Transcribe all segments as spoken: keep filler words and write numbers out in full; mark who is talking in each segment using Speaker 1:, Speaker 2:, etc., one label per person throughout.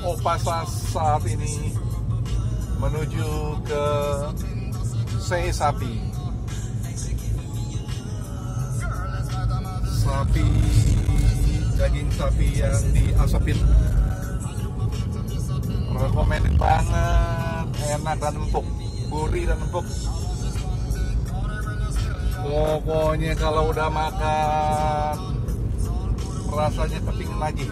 Speaker 1: Opasa saat ini menuju ke Se Sapi. Sapi, daging sapi yang diasapin. Recommended banget, enak dan empuk, gurih dan empuk. Pokoknya kalau udah makan rasanya kepingin lagi.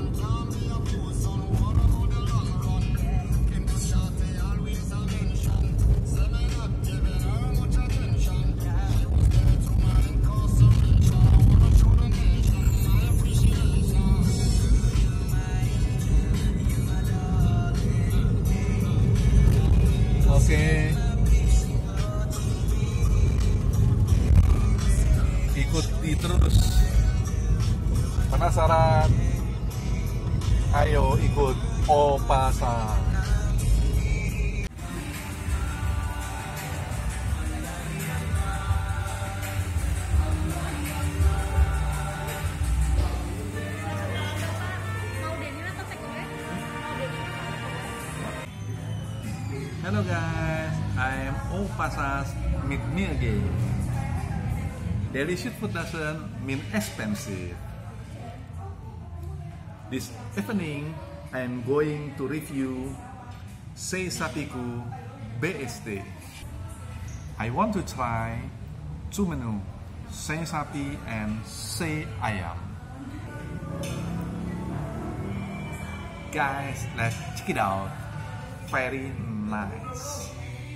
Speaker 1: Oke, ikuti terus. Penasaran? Ayo ikut Opasa. Hello guys, I'm Opasa. Meet me again. Delicious food doesn't mean expensive. This evening, I'm going to review Se Sapiku B S T. I want to try two menu, Se Sapi and Se Ayam. Guys, let's check it out. Very nice.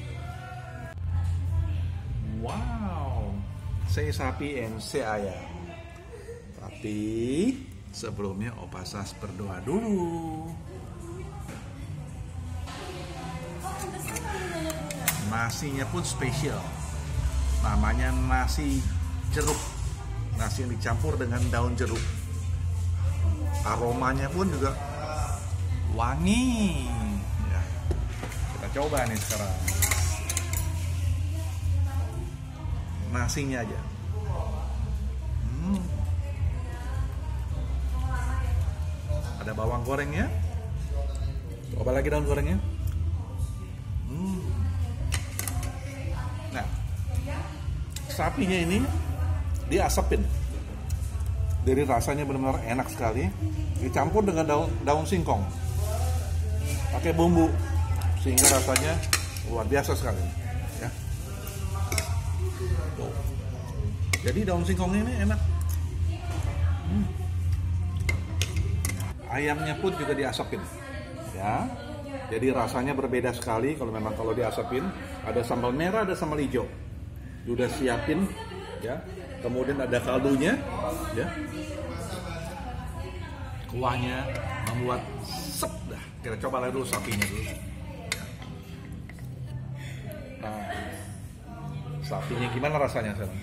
Speaker 1: Wow, Se Sapi and Se Ayam. Tapi sebelumnya Opasa berdoa dulu. Nasinya pun spesial. Namanya nasi jeruk. Nasi yang dicampur dengan daun jeruk. Aromanya pun juga wangi. Ya, kita coba nih sekarang. Nasinya aja. Hmm. Ada bawang gorengnya. Coba lagi daun gorengnya. Hmm. Nah, sapinya ini diasapin. Jadi rasanya benar-benar enak sekali. Dicampur dengan daun, daun singkong. Pakai bumbu sehingga rasanya luar biasa sekali. Ya. Tuh. Jadi daun singkongnya ini enak. Hmm. Ayamnya pun juga diasapin, ya. Jadi rasanya berbeda sekali kalau memang kalau diasapin. Ada sambal merah, ada sambal hijau. Udah siapin, ya. Kemudian ada kaldunya, ya. Kuahnya membuat sep dah. Kita coba lihat dulu sapinya dulu. Nah, sapinya gimana rasanya sekarang?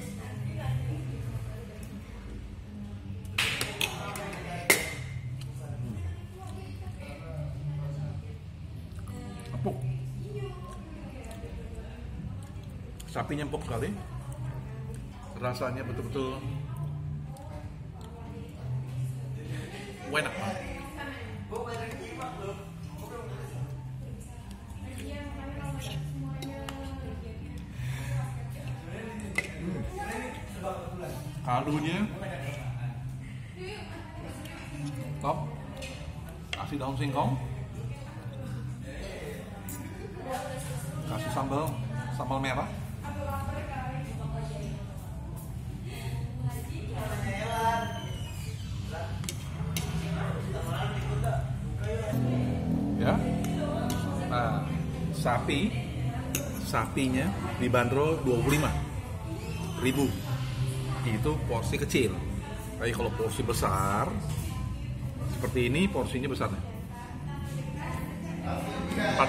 Speaker 1: Empuk. Sapinya empuk sekali. Rasanya betul-betul enak banget. Hmm. Kaldunya top. Kasih daun singkong. Kasih sambal sambal merah. Ya. Nah, sapi sapinya dibanderol dua puluh lima ribu. Itu porsi kecil. Tapi kalau porsi besar seperti ini, porsinya besarnya empat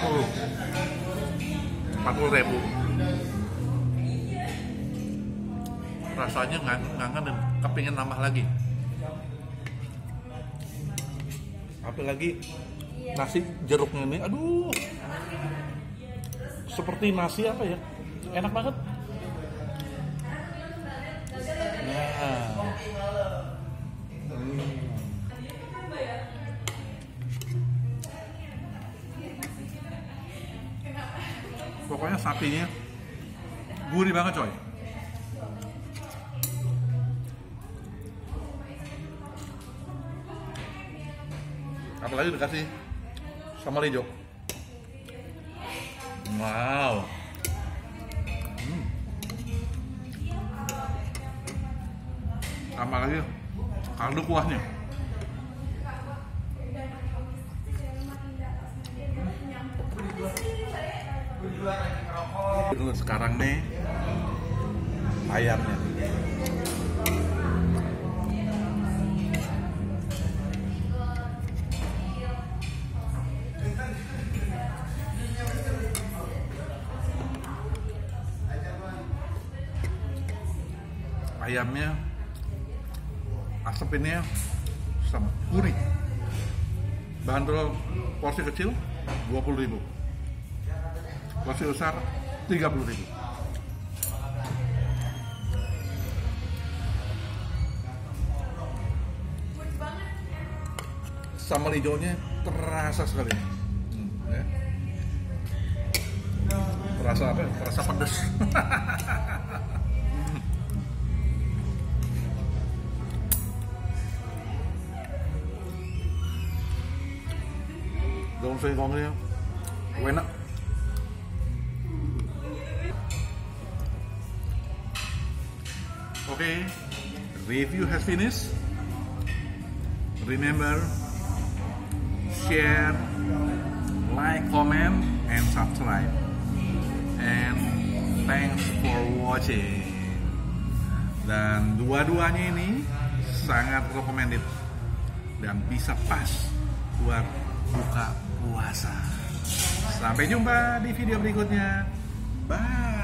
Speaker 1: puluh ribu. Rasanya ngangen dan kepingin nambah lagi. Apalagi nasi jeruknya ini, aduh, seperti nasi apa ya, enak banget. Nah, hmm. Pokoknya sapinya gurih banget coy. Apalagi dikasih sambal hijau. Wow. Hmm. Tambah lagi kaldu kuahnya. Dulu sekarang nih ayamnya. Ayamnya asapinnya sama gurih. Bandrol porsi kecil dua puluh ribu, porsi besar tiga puluh ribu. Sambal hijaunya terasa sekali. Hmm, ya. Terasa apa? Terasa pedas. Daun singkongnya enak. Okay, review has finished. Remember, share, like, comment, and subscribe. And thanks for watching. Dan dua-duanya ini sangat recommended dan bisa pas buat buka puasa. Sampai jumpa di video berikutnya. Bye.